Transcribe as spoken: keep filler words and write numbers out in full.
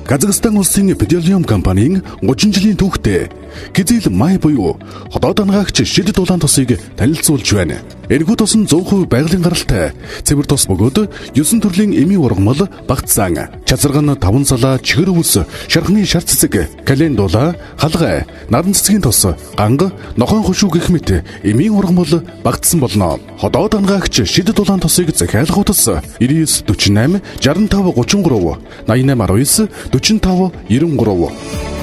Казахстан улсын петролеум компанийн гучин жилийн түүхтэй Гизэл Май буюу ходоод ангаагч шид дулаан тусыг танилцуулж байна. Энэхүү тус нь сто процент байгалийн гаралтай цэвэр тус бөгөөд есөн төрлийн эмийн ургамал багтсан. Чазарга нь таван салаа, чихэр өвс, шархны шар цэцэг, календула, халгай, надан цэцгийн тус, ганга, нохойн хушуу гэх мэт эмийн ургамал багтсан болно. Ходоод ангаагч шид дулаан тусыг захиалах утас девять девять найман шестьдесят пять тридцать три, восемь восемь девять девять, четыре пять девять три.